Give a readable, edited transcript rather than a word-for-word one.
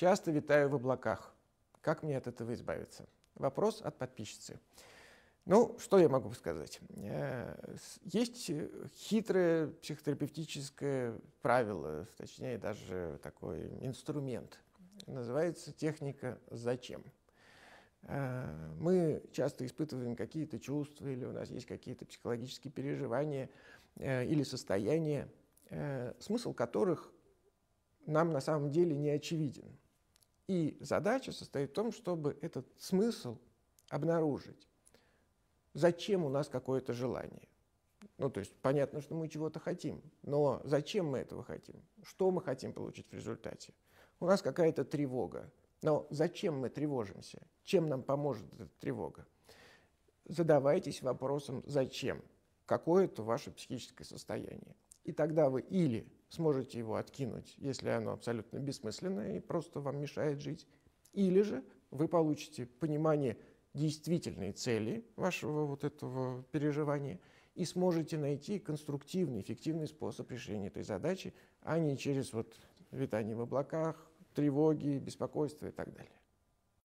Часто витаю в облаках. Как мне от этого избавиться? Вопрос от подписчицы. Ну, что я могу сказать? Есть хитрое психотерапевтическое правило, точнее даже такой инструмент. Называется техника «Зачем?». Мы часто испытываем какие-то чувства, или у нас есть какие-то психологические переживания или состояния, смысл которых нам на самом деле не очевиден. И задача состоит в том, чтобы этот смысл обнаружить. Зачем у нас какое-то желание? Ну, то есть понятно, что мы чего-то хотим, но зачем мы этого хотим? Что мы хотим получить в результате? У нас какая-то тревога, но зачем мы тревожимся? Чем нам поможет эта тревога? Задавайтесь вопросом «зачем?». Какое это ваше психическое состояние? И тогда вы или сможете его откинуть, если оно абсолютно бессмысленное и просто вам мешает жить, или же вы получите понимание действительной цели вашего вот этого переживания и сможете найти конструктивный, эффективный способ решения этой задачи, а не через вот витание в облаках, тревоги, беспокойство и так далее.